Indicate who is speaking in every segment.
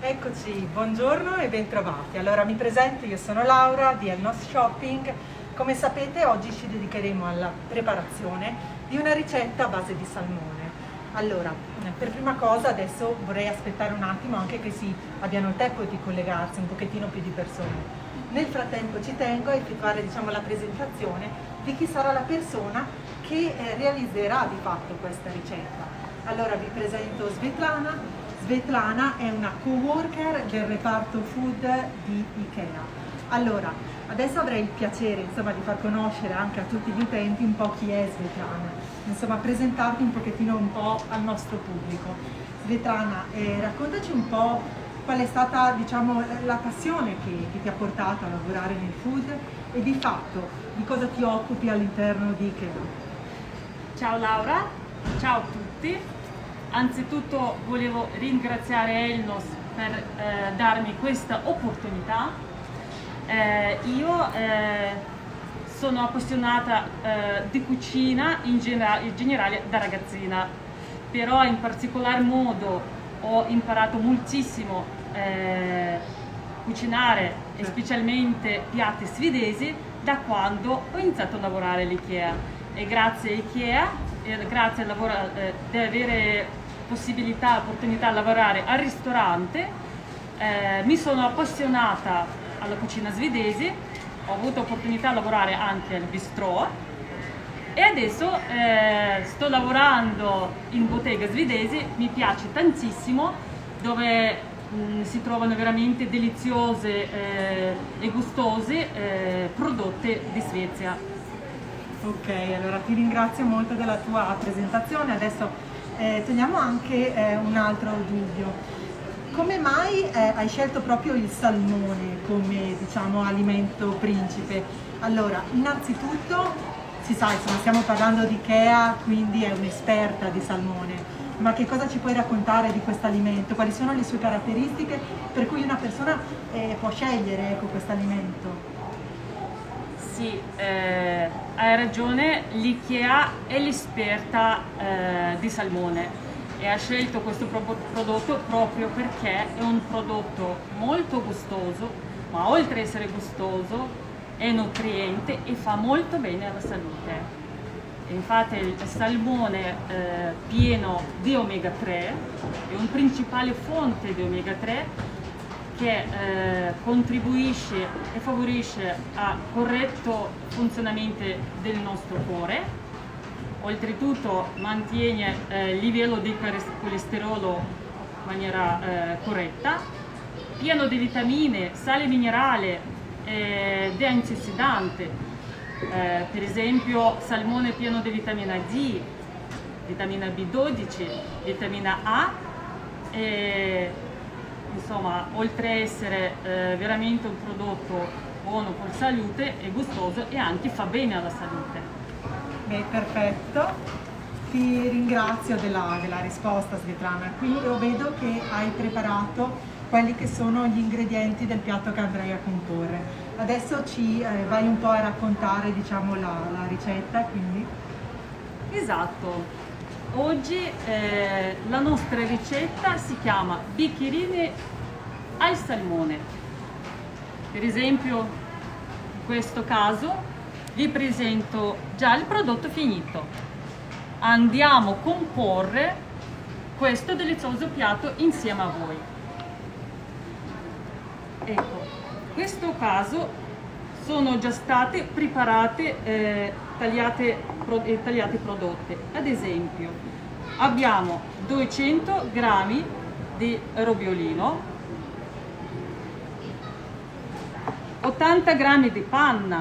Speaker 1: Eccoci, buongiorno e bentrovati. Allora mi presento, io sono Laura di Elnos Shopping. Come sapete oggi ci dedicheremo alla preparazione di una ricetta a base di salmone. Allora, per prima cosa adesso vorrei aspettare un attimo anche che si abbiano il tempo di collegarsi un pochettino più di persone. Nel frattempo ci tengo a effettuare la presentazione di chi sarà la persona che realizzerà di fatto questa ricetta. Allora vi presento Svetlana. Svetlana è una co-worker del reparto food di Ikea. Allora, adesso avrei il piacere di far conoscere anche a tutti gli utenti un po' chi è Svetlana, presentarti un pochettino al nostro pubblico. Svetlana, raccontaci un po' qual è stata la passione che ti ha portato a lavorare nel food e di fatto di cosa ti occupi all'interno di Ikea.
Speaker 2: Ciao Laura, ciao a tutti. Anzitutto volevo ringraziare Elnos per darmi questa opportunità. Io sono appassionata di cucina in generale da ragazzina, però in particolar modo ho imparato moltissimo cucinare e specialmente piatti svedesi da quando ho iniziato a lavorare all'Ikea. E grazie a Ikea grazie al lavoro di avere opportunità di lavorare al ristorante, mi sono appassionata alla cucina svedese, ho avuto opportunità di lavorare anche al bistrò e adesso sto lavorando in bottega svedese, mi piace tantissimo, dove si trovano veramente deliziose e gustose prodotte di Svezia.
Speaker 1: Ok, allora ti ringrazio molto della tua presentazione. Adesso togliamo anche un altro dubbio. Come mai hai scelto proprio il salmone come alimento principe? Allora, innanzitutto si sa, stiamo parlando di Ikea, quindi è un'esperta di salmone, ma che cosa ci puoi raccontare di questo alimento? Quali sono le sue caratteristiche per cui una persona può scegliere questo alimento?
Speaker 2: Sì, hai ragione, l'Ikea è l'esperta di salmone e ha scelto questo prodotto proprio perché è un prodotto molto gustoso, ma oltre ad essere gustoso è nutriente e fa molto bene alla salute. Infatti il salmone pieno di omega 3 è un principale fonte di omega 3 che contribuisce e favorisce al corretto funzionamento del nostro cuore, oltretutto mantiene il livello di colesterolo in maniera corretta, pieno di vitamine, sale minerale ed antiossidanti, per esempio salmone pieno di vitamina D, vitamina B12, vitamina A insomma, oltre a essere veramente un prodotto buono per la salute, è gustoso e anche fa bene alla salute.
Speaker 1: Beh, perfetto, ti ringrazio della risposta Svetlana. Qui io vedo che hai preparato quelli che sono gli ingredienti del piatto che andrai a comporre. Adesso ci vai un po' a raccontare la ricetta, quindi.
Speaker 2: Esatto. Oggi la nostra ricetta si chiama bicchierine al salmone. Per esempio, in questo caso vi presento già il prodotto finito. Andiamo a comporre questo delizioso piatto insieme a voi. Ecco, in questo caso sono già state preparate tagliate prodotte. Ad esempio abbiamo 200 g di robiolino, 80 g di panna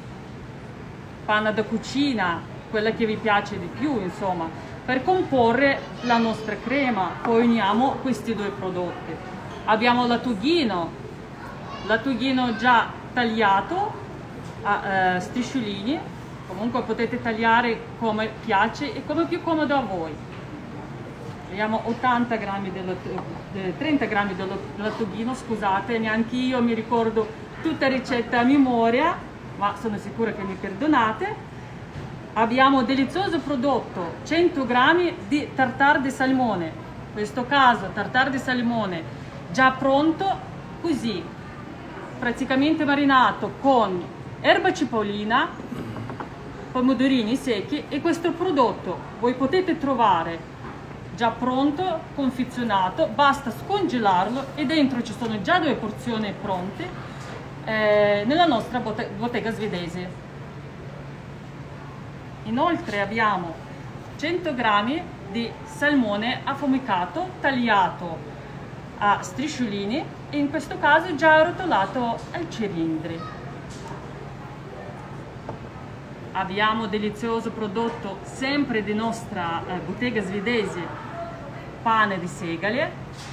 Speaker 2: da cucina, quella che vi piace di più, insomma, per comporre la nostra crema. Poi uniamo questi due prodotti. Abbiamo lattughino già tagliato a strisciolini, comunque potete tagliare come piace e come più comodo a voi. Abbiamo 80 g 30 g di lattughino, scusate, neanche io mi ricordo tutta ricetta a memoria, ma sono sicura che mi perdonate. Abbiamo un delizioso prodotto, 100 g di tartare di salmone, in questo caso tartare di salmone già pronto, così, praticamente marinato con erba cipollina, pomodorini secchi, e questo prodotto voi potete trovare già pronto, confezionato, basta scongelarlo e dentro ci sono già 2 porzioni pronte nella nostra bottega svedese. Inoltre abbiamo 100 grammi di salmone affumicato tagliato a strisciolini e in questo caso già arrotolato al cilindri. Abbiamo delizioso prodotto sempre di nostra bottega svedese, pane di segale,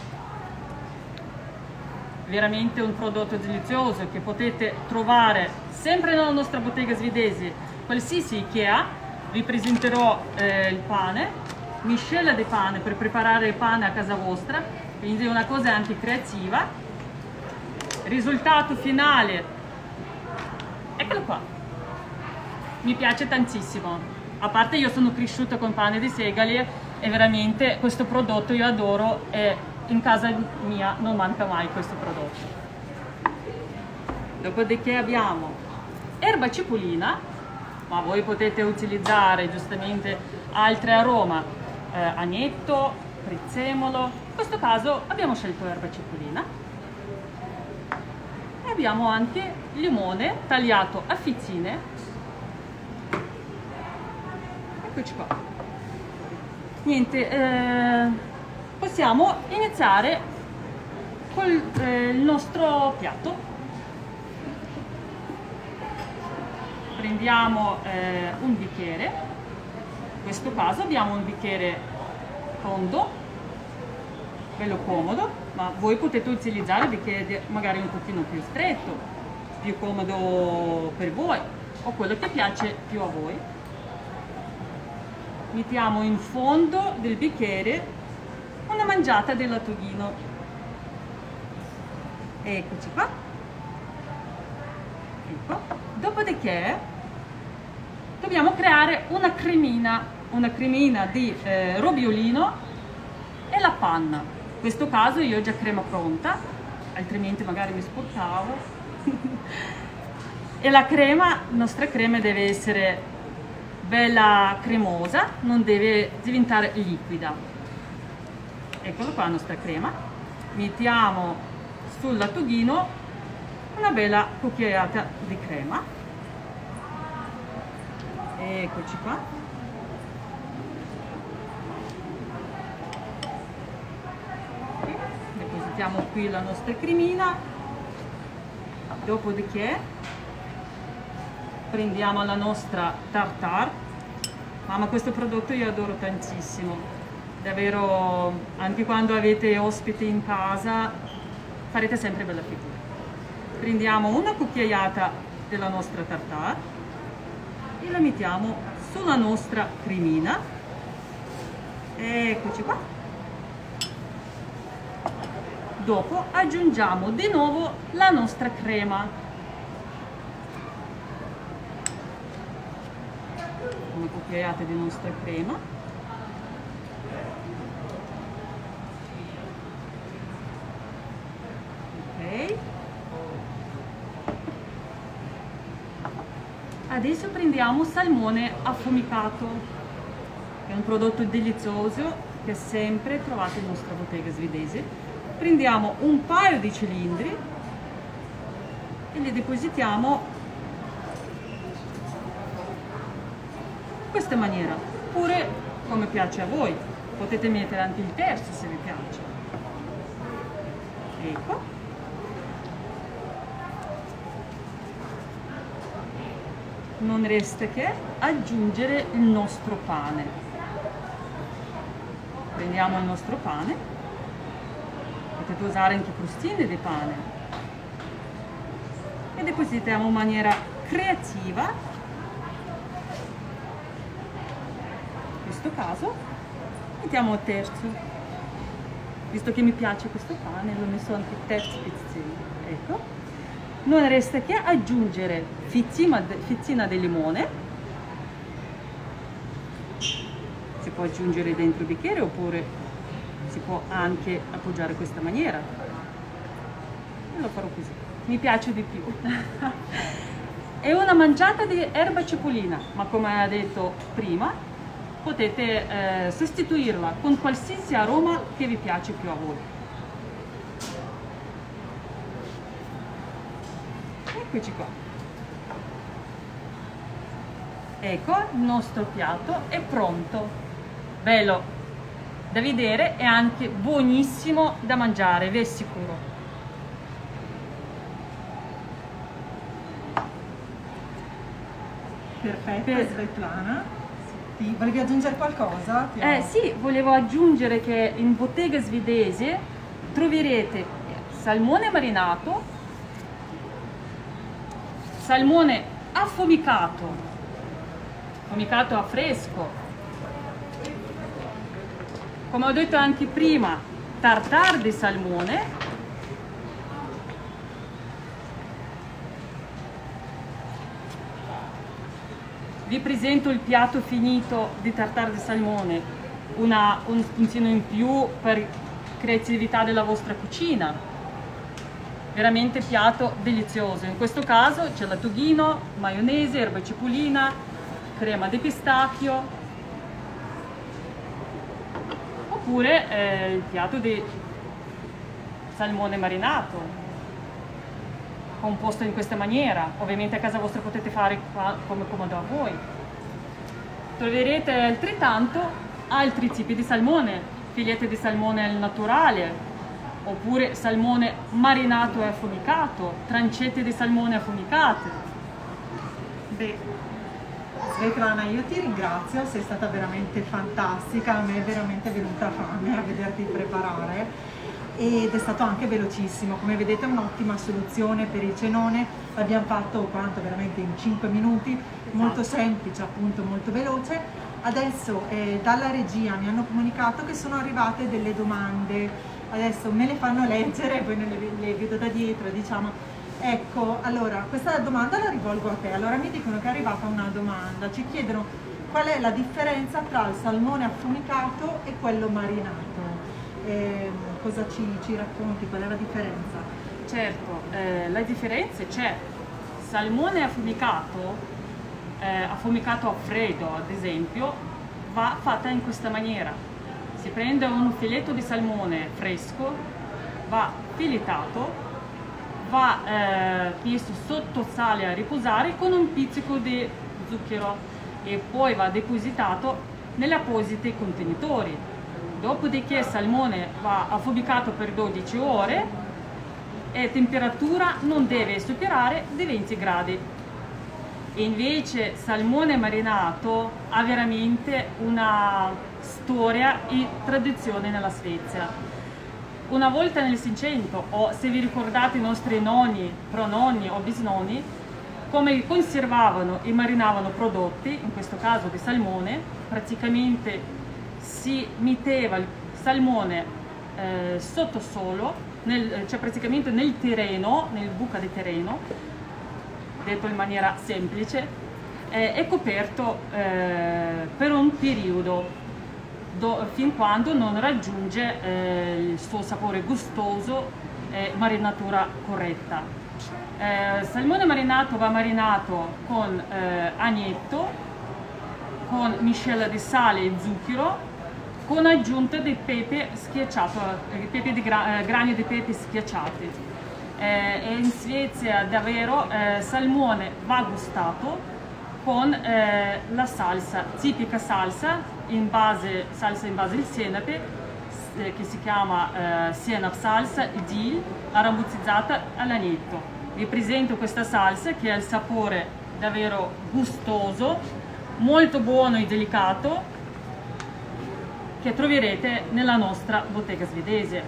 Speaker 2: veramente un prodotto delizioso che potete trovare sempre nella nostra bottega svedese, qualsiasi che ha. Vi presenterò il pane, miscela di pane per preparare il pane a casa vostra, quindi è una cosa anche creativa. Risultato finale, eccolo qua, mi piace tantissimo. A parte io sono cresciuta con pane di segale e veramente questo prodotto io adoro e in casa mia non manca mai questo prodotto. Dopodiché abbiamo erba cipollina, ma voi potete utilizzare giustamente altri aromi, agnetto, prezzemolo. In questo caso abbiamo scelto erba cipollina e abbiamo anche limone tagliato a fettine. Eccoci qua. Niente, possiamo iniziare con il nostro piatto. Prendiamo un bicchiere, in questo caso abbiamo un bicchiere tondo, bello comodo, ma voi potete utilizzare il bicchiere magari un pochino più stretto, più comodo per voi o quello che piace più a voi. Mettiamo in fondo del bicchiere una mangiata del lattughino. Eccoci qua. Ecco. Dopodiché dobbiamo creare una cremina di roviolino e la panna. In questo caso io ho già crema pronta, altrimenti magari mi sporcavo. E la nostra crema deve essere bella cremosa, non deve diventare liquida. Eccola qua la nostra crema. Mettiamo sul lattughino una bella cucchiaiata di crema. Eccoci qua. Depositiamo qui la nostra cremina. Dopodiché prendiamo la nostra tartare. Mamma, questo prodotto io adoro tantissimo, davvero, anche quando avete ospiti in casa farete sempre bella figura. Prendiamo una cucchiaiata della nostra tartare e la mettiamo sulla nostra cremina. Eccoci qua. Dopo aggiungiamo di nuovo la nostra crema. Una cucchiaiata di nostra crema. Ok. Adesso prendiamo salmone affumicato, che è un prodotto delizioso che sempre trovate in nostra bottega svedese. Prendiamo un paio di cilindri e li depositiamo in questa maniera, oppure come piace a voi, potete mettere anche il terzo se vi piace. Ecco. Non resta che aggiungere il nostro pane. Prendiamo il nostro pane, potete usare anche crostine di pane e depositiamo in maniera creativa. In questo caso mettiamo il terzo, visto che mi piace questo pane l'ho messo anche il terzo pezzettino. Ecco, non resta che aggiungere fezzina di limone, si può aggiungere dentro il bicchiere oppure si può anche appoggiare in questa maniera. lo farò così, mi piace di più. È una mangiata di erba cipollina, ma come ho detto prima, potete sostituirla con qualsiasi aroma che vi piace più a voi. Eccoci qua. Ecco, il nostro piatto è pronto. Bello da vedere e anche buonissimo da mangiare, vi assicuro.
Speaker 1: Perfetto, Svetlana. Volevi aggiungere qualcosa?
Speaker 2: Sì, volevo aggiungere che in bottega svedese troverete salmone marinato, salmone affumicato a fresco, come ho detto anche prima, tartare di salmone, vi presento il piatto finito di tartare di salmone, un spuntino in più per creatività della vostra cucina, veramente piatto delizioso. In questo caso c'è lattughino, maionese, erba cipollina, crema di pistacchio, oppure il piatto di salmone marinato composto in questa maniera. Ovviamente a casa vostra potete fare come comodo a voi. Troverete altrettanto altri tipi di salmone, filetti di salmone al naturale, oppure salmone marinato e affumicato, trancette di salmone affumicate.
Speaker 1: Beh, Svetlana, io ti ringrazio, sei stata veramente fantastica, a me è veramente venuta fame a vederti preparare. Ed è stato anche velocissimo, come vedete è un'ottima soluzione per il cenone, l'abbiamo fatto quanto veramente in 5 minuti, molto semplice, appunto molto veloce. Adesso dalla regia mi hanno comunicato che sono arrivate delle domande, adesso me le fanno leggere, poi le vedo da dietro, diciamo. Ecco, allora questa domanda la rivolgo a te. Allora mi dicono che è arrivata una domanda, ci chiedono qual è la differenza tra il salmone affumicato e quello marinato. Cosa ci racconti? Qual è la differenza?
Speaker 2: Certo, la differenza c'è. Salmone affumicato a freddo ad esempio, va fatta in questa maniera: si prende un filetto di salmone fresco, va filettato, va messo sotto sale a riposare con un pizzico di zucchero e poi va depositato negli appositi contenitori. Dopodiché il salmone va affumicato per 12 ore e temperatura non deve superare di 20 gradi. E invece salmone marinato ha veramente una storia e tradizione nella Svezia. Una volta nel Seicento, o se vi ricordate i nostri nonni, prononni o bisnonni, come conservavano e marinavano prodotti, in questo caso di salmone, praticamente si metteva il salmone sotto solo, cioè praticamente nel terreno, nel buca di terreno, detto in maniera semplice, è coperto per un periodo fin quando non raggiunge il suo sapore gustoso e marinatura corretta. Il salmone marinato va marinato con agnetto, con miscela di sale e zucchero, con aggiunta di pepe schiacciato, grani di pepe schiacciati. E in Svezia davvero salmone va gustato con la salsa, tipica salsa in base di senape, che si chiama senapsalsa dill, aromatizzatta all'agnetto. Vi presento questa salsa che ha il sapore davvero gustoso, molto buono e delicato, che troverete nella nostra bottega svedese.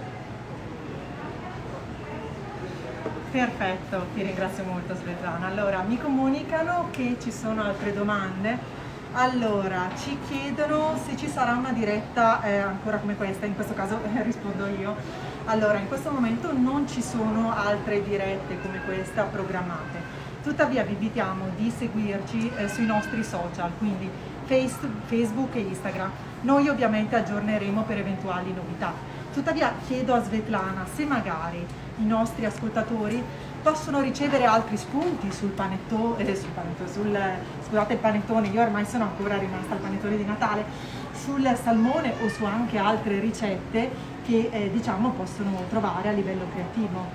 Speaker 1: Perfetto, ti ringrazio molto Svetlana. Allora, mi comunicano che ci sono altre domande. Allora, ci chiedono se ci sarà una diretta ancora come questa, in questo caso rispondo io. Allora, in questo momento non ci sono altre dirette come questa programmate. Tuttavia vi invitiamo di seguirci sui nostri social, quindi Facebook e Instagram. Noi ovviamente aggiorneremo per eventuali novità. Tuttavia chiedo a Svetlana se magari i nostri ascoltatori possono ricevere altri spunti sul panettone, scusate, il panettone, io ormai sono ancora rimasta al panettone di Natale, sul salmone o su anche altre ricette che diciamo possono trovare a livello creativo.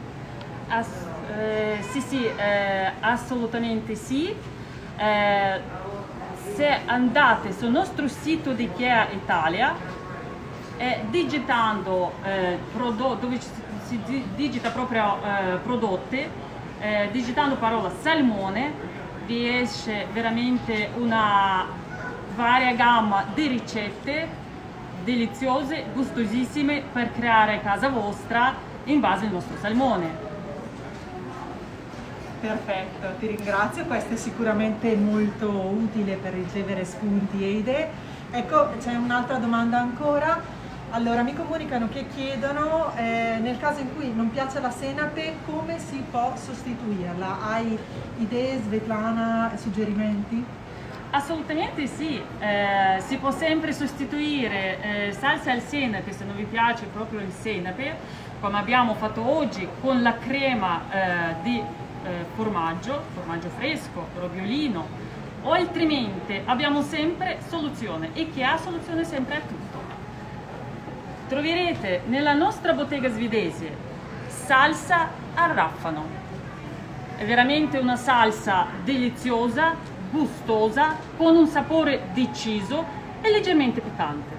Speaker 2: Sì, assolutamente sì. Se andate sul nostro sito di IKEA Italia, digitando dove si digita proprio prodotti, digitando parola salmone, vi esce veramente una varia gamma di ricette deliziose, gustosissime per creare a casa vostra in base al nostro salmone.
Speaker 1: Perfetto, ti ringrazio, questo è sicuramente molto utile per ricevere spunti e idee. Ecco, c'è un'altra domanda ancora. Allora, mi comunicano che chiedono, nel caso in cui non piace la senape, come si può sostituirla? Hai idee, Svetlana, suggerimenti?
Speaker 2: Assolutamente sì, si può sempre sostituire salsa al senape se non vi piace proprio il senape, come abbiamo fatto oggi con la crema di formaggio fresco, roviolino, o altrimenti abbiamo sempre soluzione e chi ha soluzione sempre a tutto. Troverete nella nostra bottega svedese salsa al raffano, è veramente una salsa deliziosa, gustosa, con un sapore deciso e leggermente piccante.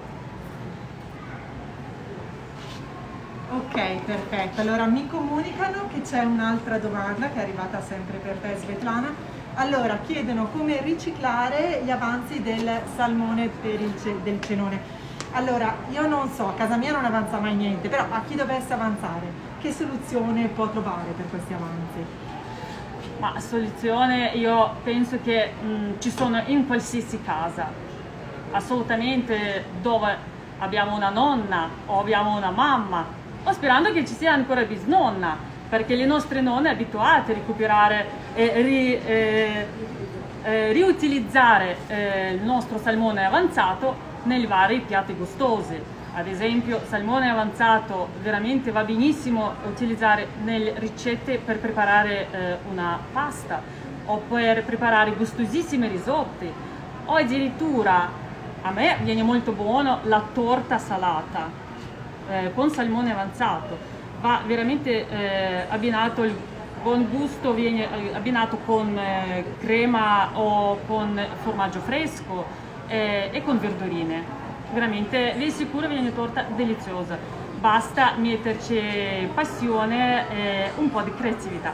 Speaker 1: Ok, perfetto. Allora mi comunicano che c'è un'altra domanda che è arrivata sempre per te, Svetlana. Allora, chiedono come riciclare gli avanzi del salmone del cenone. Allora, io non so, a casa mia non avanza mai niente, però a chi dovesse avanzare, che soluzione può trovare per questi avanzi?
Speaker 2: Ma soluzione io penso che ci sono in qualsiasi casa, assolutamente, dove abbiamo una nonna o abbiamo una mamma, o sperando che ci sia ancora bisnonna, perché le nostre nonne abituate a recuperare e riutilizzare il nostro salmone avanzato nei vari piatti gustosi. Ad esempio, salmone avanzato veramente va benissimo utilizzare nelle ricette per preparare una pasta o per preparare gustosissimi risotti, o addirittura a me viene molto buono la torta salata con salmone avanzato. Va veramente abbinato, il buon gusto viene abbinato con crema o con formaggio fresco e con verdurine. Veramente vi assicuro viene una torta deliziosa, basta metterci passione e un po' di creatività.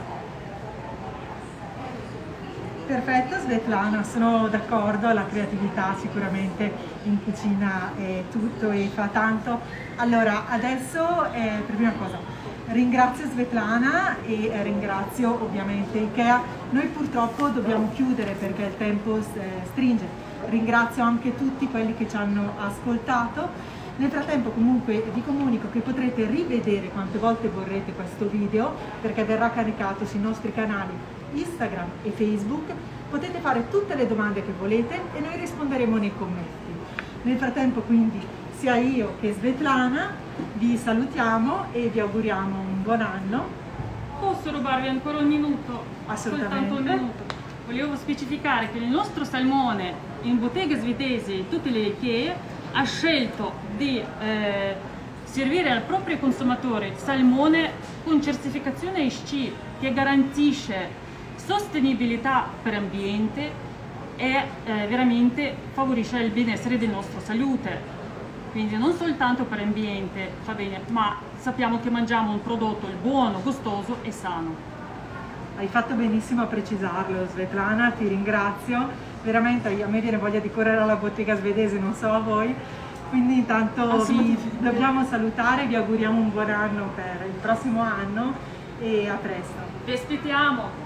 Speaker 1: Perfetto Svetlana, sono d'accordo, la creatività sicuramente in cucina è tutto e fa tanto. Allora adesso per prima cosa ringrazio Svetlana e ringrazio ovviamente IKEA. Noi purtroppo dobbiamo chiudere perché il tempo stringe. Ringrazio anche tutti quelli che ci hanno ascoltato. Nel frattempo comunque vi comunico che potrete rivedere quante volte vorrete questo video perché verrà caricato sui nostri canali Instagram e Facebook. Potete fare tutte le domande che volete e noi risponderemo nei commenti. Nel frattempo quindi sia io che Svetlana vi salutiamo e vi auguriamo un buon anno.
Speaker 2: Posso rubarvi ancora un minuto?
Speaker 1: Assolutamente.
Speaker 2: Soltanto un minuto. Volevo specificare che il nostro salmone in bottega svedese, tutte le IKEA, ha scelto di servire al proprio consumatore salmone con certificazione ESG che garantisce sostenibilità per l'ambiente e veramente favorisce il benessere della nostra salute. Quindi non soltanto per l'ambiente fa bene, ma sappiamo che mangiamo un prodotto buono, gustoso e sano.
Speaker 1: Hai fatto benissimo a precisarlo Svetlana, ti ringrazio. Veramente a me viene voglia di correre alla bottega svedese, non so a voi. Quindi intanto vi dobbiamo salutare, vi auguriamo un buon anno per il prossimo anno e a presto.
Speaker 2: Vi aspettiamo!